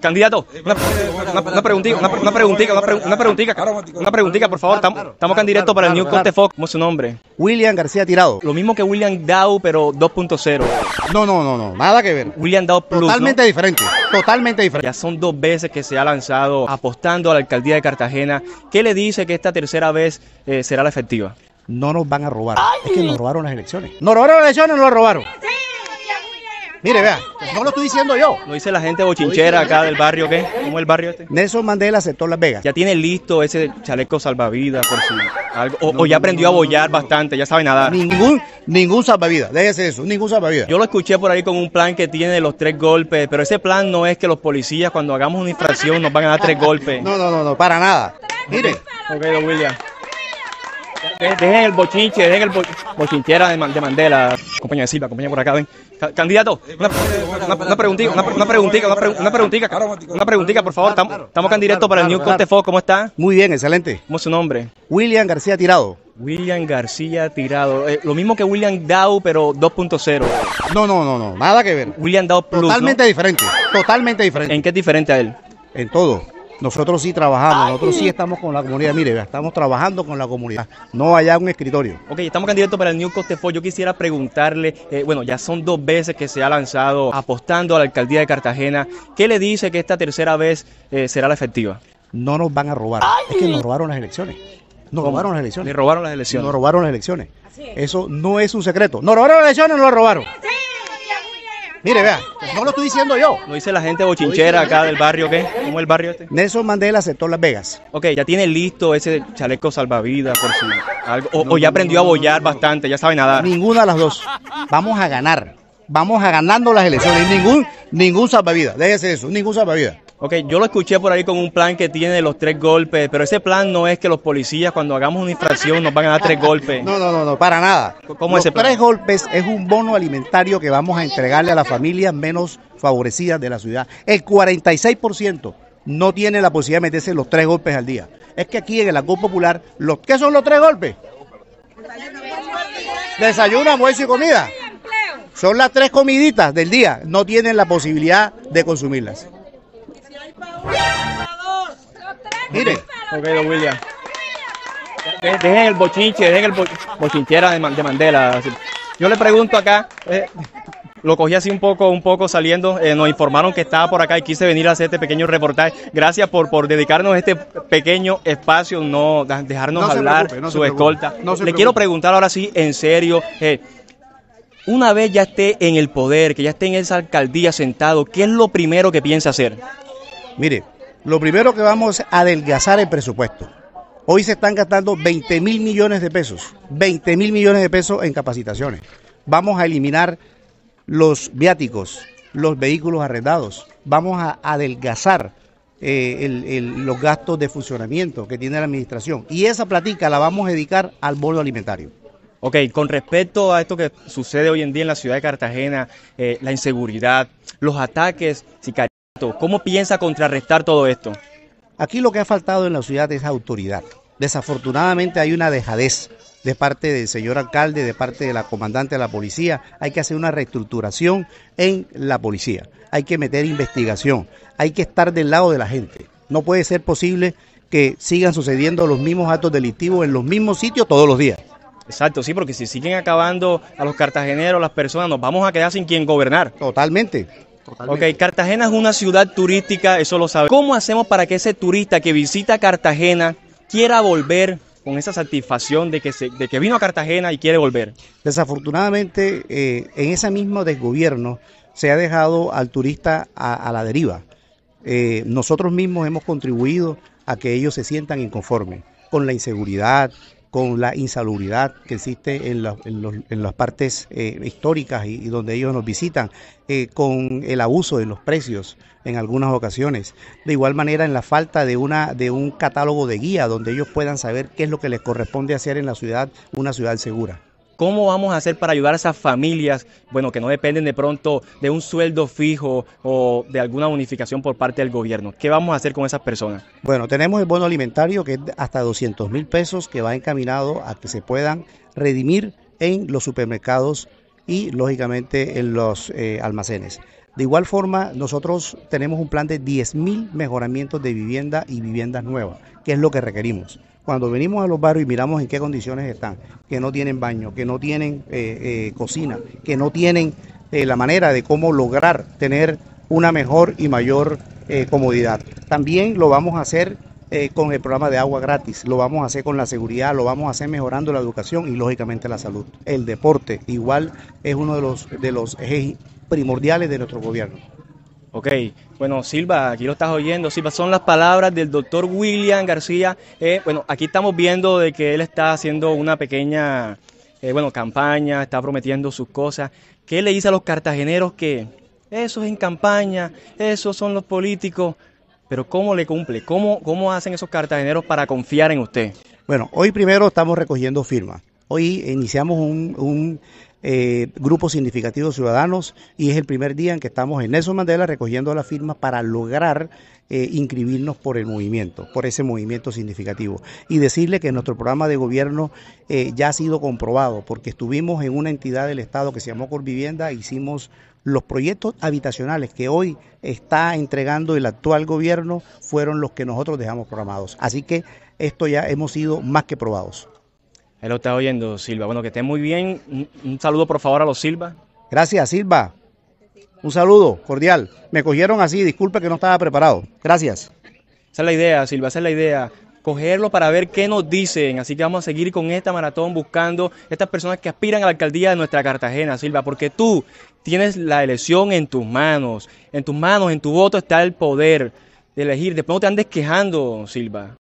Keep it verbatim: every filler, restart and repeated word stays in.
Candidato, una, una, una preguntita, una, una preguntita, una, pre- una preguntita, una preguntita, por favor. Estamos, estamos en directo para el New Corte Fox. ¿Cómo es su nombre? William García Tirado. Lo mismo que William Dow, pero dos punto cero. No, no, no, no, nada que ver. William Dow Plus, Totalmente ¿no? diferente, totalmente diferente. Ya son dos veces que se ha lanzado apostando a la alcaldía de Cartagena. ¿Qué le dice que esta tercera vez eh, será la efectiva? No nos van a robar. Es que nos robaron las elecciones. ¿Nos robaron las elecciones o nos robaron? Mire, vea, no lo estoy diciendo yo. Lo dice la gente bochinchera acá del barrio, ¿qué? ¿Cómo es el barrio este? Nelson Mandela, sector Las Vegas. Ya tiene listo ese chaleco salvavidas por si algo, o, o ya aprendió a bollar bastante, ya sabe nadar. Ningún, ningún salvavidas, déjese eso, ningún salvavidas. Yo lo escuché por ahí con un plan que tiene los tres golpes, pero ese plan no es que los policías cuando hagamos una infracción nos van a dar tres golpes. No, no, no, no, para nada. Mire. Ok, don William. Dejen el bochinche, dejen el bo bochinchera de, de Mandela. Compañera Silva, acompaña por acá, ven. C candidato, una, una, una preguntita, una, una preguntita, una, pre una preguntita, una preguntita, por favor. Estamos, estamos acá en directo para el New Corte Fox. ¿Cómo está? Muy bien, excelente. ¿Cómo es su nombre? William García Tirado. William García Tirado. Eh, lo mismo que William Dow, pero dos punto cero. No, no, no, no, nada que ver. William Dow Plus, Totalmente ¿no? diferente, totalmente diferente. ¿En qué es diferente a él? En todo. Nosotros sí trabajamos, nosotros sí estamos con la comunidad. Mire, vea, estamos trabajando con la comunidad, no allá en un escritorio. Ok, estamos en directo para el New Corte Fox. Yo quisiera preguntarle, eh, bueno, ya son dos veces que se ha lanzado apostando a la alcaldía de Cartagena. ¿Qué le dice que esta tercera vez eh, será la efectiva? No nos van a robar, es que nos robaron las elecciones. Nos ¿Cómo? robaron las elecciones. Le robaron las elecciones. Nos robaron las elecciones. Eso no es un secreto. ¿Nos robaron las elecciones o no lo robaron? Mire, vea, no lo estoy diciendo yo. Lo dice la gente bochinchera acá del barrio, ¿qué? ¿Cómo es el barrio este? Nelson Mandela, sector Las Vegas. Ok, ya tiene listo ese chaleco salvavidas por si algo, o, o ya aprendió a bollar bastante, ya sabe nadar. Ninguna de las dos. Vamos a ganar. Vamos a ganando las elecciones. Ningún, ningún salvavidas. Déjese eso, ningún salvavidas. Ok, yo lo escuché por ahí con un plan que tiene los tres golpes, pero ese plan no es que los policías cuando hagamos una infracción nos van a dar tres golpes. No, no, no, no, para nada. ¿Cómo es Los ese plan? tres golpes es un bono alimentario que vamos a entregarle a las familias menos favorecidas de la ciudad. El cuarenta y seis por ciento no tiene la posibilidad de meterse los tres golpes al día. Es que aquí en el Alcón Popular, los, ¿qué son los tres golpes? Desayuno, almuerzo y comida. Son las tres comiditas del día. No tienen la posibilidad de consumirlas. Mire. Ok, don William. Dejen el bochinche, dejen el bo bochinchera de, de Mandela. Yo le pregunto acá, eh, lo cogí así un poco, un poco saliendo, eh, nos informaron que estaba por acá y quise venir a hacer este pequeño reportaje. Gracias por, por dedicarnos a este pequeño espacio, no dejarnos No se hablar, preocupe, no su se preocupe, escolta. no se Le preocupe. quiero preguntar ahora sí, en serio, eh, una vez ya esté en el poder, que ya esté en esa alcaldía sentado, ¿qué es lo primero que piensa hacer? Mire, lo primero que vamos a adelgazar el presupuesto. Hoy se están gastando veinte mil millones de pesos, veinte mil millones de pesos en capacitaciones. Vamos a eliminar los viáticos, los vehículos arrendados. Vamos a adelgazar eh, el, el, los gastos de funcionamiento que tiene la administración. Y esa platica la vamos a dedicar al bono alimentario. Ok, con respecto a esto que sucede hoy en día en la ciudad de Cartagena, eh, la inseguridad, los ataques sicariatos, ¿cómo piensa contrarrestar todo esto? Aquí lo que ha faltado en la ciudad es autoridad. Desafortunadamente hay una dejadez de parte del señor alcalde, de parte de la comandante de la policía. Hay que hacer una reestructuración en la policía. Hay que meter investigación. Hay que estar del lado de la gente. No puede ser posible que sigan sucediendo los mismos actos delictivos en los mismos sitios todos los días. Exacto, sí, porque si siguen acabando a los cartageneros, las personas, nos vamos a quedar sin quien gobernar. Totalmente. Totalmente. Ok, Cartagena es una ciudad turística, eso lo sabe. ¿Cómo hacemos para que ese turista que visita Cartagena quiera volver con esa satisfacción de que, se, de que vino a Cartagena y quiere volver? Desafortunadamente, eh, en ese mismo desgobierno se ha dejado al turista a, a la deriva. Eh, nosotros mismos hemos contribuido a que ellos se sientan inconformes con la inseguridad, con la insalubridad que existe en, la, en, los, en las partes eh, históricas y, y donde ellos nos visitan, eh, con el abuso de los precios en algunas ocasiones. De igual manera, en la falta de, una, de un catálogo de guía donde ellos puedan saber qué es lo que les corresponde hacer en la ciudad, una ciudad segura. ¿Cómo vamos a hacer para ayudar a esas familias, bueno, que no dependen de pronto de un sueldo fijo o de alguna unificación por parte del gobierno? ¿Qué vamos a hacer con esas personas? Bueno, tenemos el bono alimentario que es hasta doscientos mil pesos que va encaminado a que se puedan redimir en los supermercados y lógicamente en los eh, almacenes. De igual forma, nosotros tenemos un plan de diez mil mejoramientos de vivienda y viviendas nuevas, que es lo que requerimos. Cuando venimos a los barrios y miramos en qué condiciones están, que no tienen baño, que no tienen eh, eh, cocina, que no tienen eh, la manera de cómo lograr tener una mejor y mayor eh, comodidad. También lo vamos a hacer eh, con el programa de agua gratis, lo vamos a hacer con la seguridad, lo vamos a hacer mejorando la educación y lógicamente la salud. El deporte igual es uno de los, de los ejes primordiales de nuestro gobierno. Ok, bueno Silva, aquí lo estás oyendo, Silva, son las palabras del doctor William García. Eh, bueno, aquí estamos viendo de que él está haciendo una pequeña, eh, bueno, campaña, está prometiendo sus cosas. ¿Qué le dice a los cartageneros que eso es en campaña, esos son los políticos? Pero ¿cómo le cumple? ¿Cómo, cómo hacen esos cartageneros para confiar en usted? Bueno, hoy primero estamos recogiendo firmas. Hoy iniciamos un... un Eh, grupos significativos ciudadanos y es el primer día en que estamos en Nelson Mandela recogiendo las firmas para lograr eh, inscribirnos por el movimiento, por ese movimiento significativo y decirle que nuestro programa de gobierno eh, ya ha sido comprobado porque estuvimos en una entidad del Estado que se llamó Corvivienda, hicimos los proyectos habitacionales que hoy está entregando el actual gobierno fueron los que nosotros dejamos programados, así que esto ya hemos sido más que probados. Ahí lo está oyendo, Silva. Bueno, que esté muy bien. Un, un saludo, por favor, a los Silva. Gracias, Silva. Un saludo cordial. Me cogieron así, disculpe que no estaba preparado. Gracias. Esa es la idea, Silva, esa es la idea. Cogerlo para ver qué nos dicen. Así que vamos a seguir con esta maratón buscando estas personas que aspiran a la alcaldía de nuestra Cartagena, Silva, porque tú tienes la elección en tus manos. En tus manos, en tu voto está el poder de elegir. Después no te andes quejando, Silva.